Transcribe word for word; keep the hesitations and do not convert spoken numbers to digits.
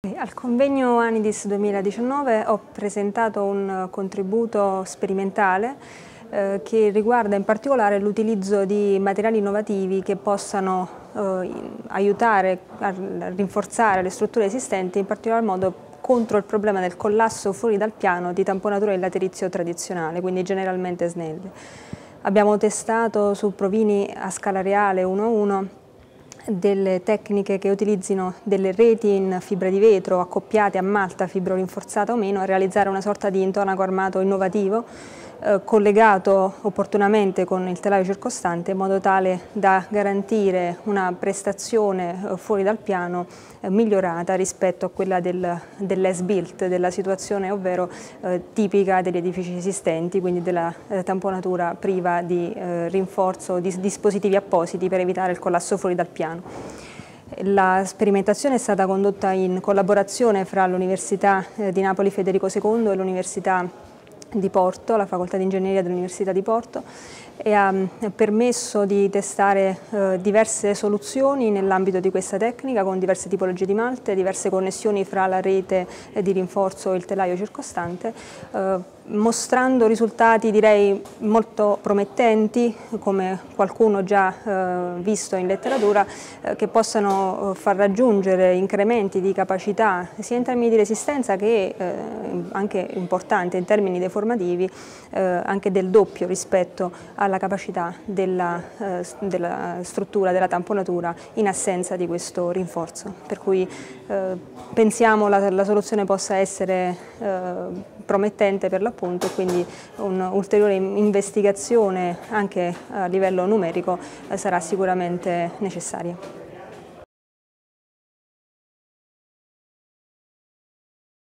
Al convegno Anidis duemiladiciannove ho presentato un contributo sperimentale eh, che riguarda in particolare l'utilizzo di materiali innovativi che possano eh, aiutare a rinforzare le strutture esistenti, in particolar modo contro il problema del collasso fuori dal piano di tamponatura in laterizio tradizionale, quindi generalmente snelli. Abbiamo testato su provini a scala reale uno a uno delle tecniche che utilizzino delle reti in fibra di vetro accoppiate a malta fibro rinforzata o meno a realizzare una sorta di intonaco armato innovativo eh, collegato opportunamente con il telaio circostante in modo tale da garantire una prestazione eh, fuori dal piano eh, migliorata rispetto a quella del, dell'as built, della situazione ovvero eh, tipica degli edifici esistenti, quindi della eh, tamponatura priva di eh, rinforzo di dispositivi appositi per evitare il collasso fuori dal piano. La sperimentazione è stata condotta in collaborazione fra l'Università di Napoli Federico secondo e l'Università di Porto, la Facoltà di Ingegneria dell'Università di Porto, e ha permesso di testare eh, diverse soluzioni nell'ambito di questa tecnica con diverse tipologie di malte, diverse connessioni fra la rete di rinforzo e il telaio circostante, eh, mostrando risultati direi molto promettenti, come qualcuno già eh, visto in letteratura, eh, che possano far raggiungere incrementi di capacità sia in termini di resistenza che eh, anche importante in termini deformativi, eh, anche del doppio rispetto alla capacità della, eh, della struttura, della tamponatura in assenza di questo rinforzo. Per cui eh, pensiamo la, la soluzione possa essere eh, promettente per l'appunto, quindi un'ulteriore investigazione anche a livello numerico eh, sarà sicuramente necessaria.